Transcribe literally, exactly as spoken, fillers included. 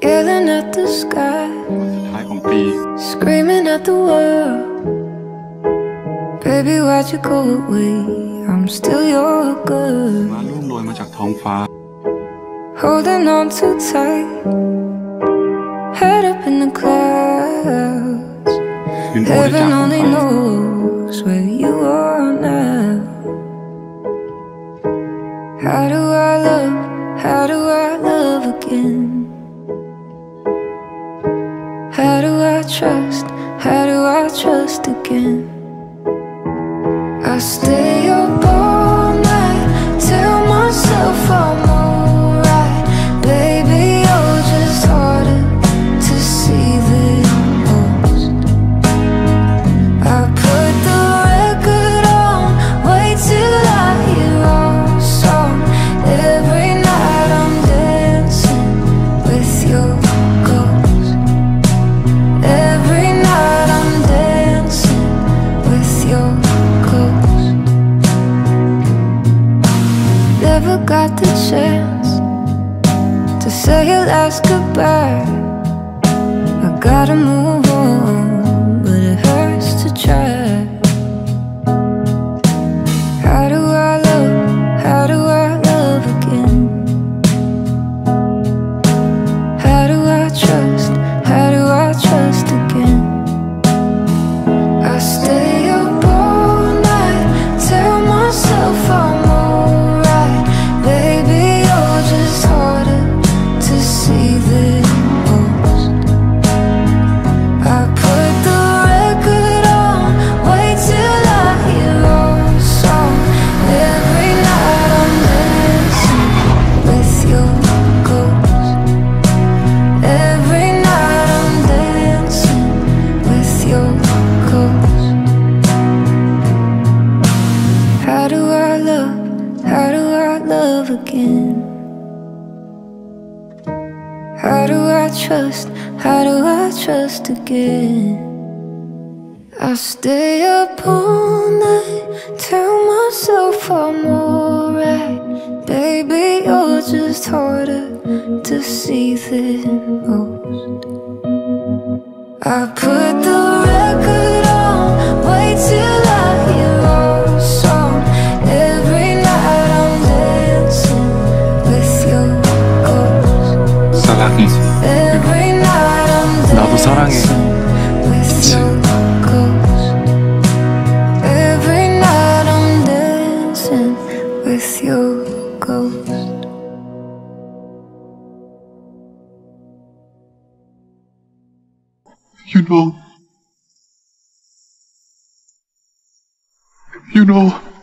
yelling at the sky, สุดท้ายของปี screaming at the world. Baby, why'd you go away? I'm still your girl. มาร่วงโรยมาจากท้องฟ้า Holding on too tight, head up in the clouds. Yoon Oh ได้จาก Heaven ผม only ไป knows where you are now. How do I love, how do I love again? How do I trust, how do I trust again? I stay up all night, tell myself I'm alright. Baby, you're just harder to see than most. I put the record on, wait till I hear our song. Every night I'm dancing with your ghost. Every night I'm dancing with your ghost. Never got the chance to say your last goodbye. I gotta move on, but it hurts to try. How do I love, how do I love again? How do I trust, how do I trust again? I stay up all night, tell myself I'm alright. Baby, you're just harder to see than most. I put the record on, wait till I hear our song. Every night I'm dancing with your ghost. Every night I'm dancing with your ghost. How do I love, how do I love again? How do I trust, how do I trust again? I stay up all night, tell myself I'm alright. Baby, you're just harder to see than most. I put the record on, wait till I hear our song. Every night I'm dancing with your ghost. 사랑해 Every night I'm 나도 사랑해. dancing with your ghost. Every night I'm dancing with your ghost. You know You know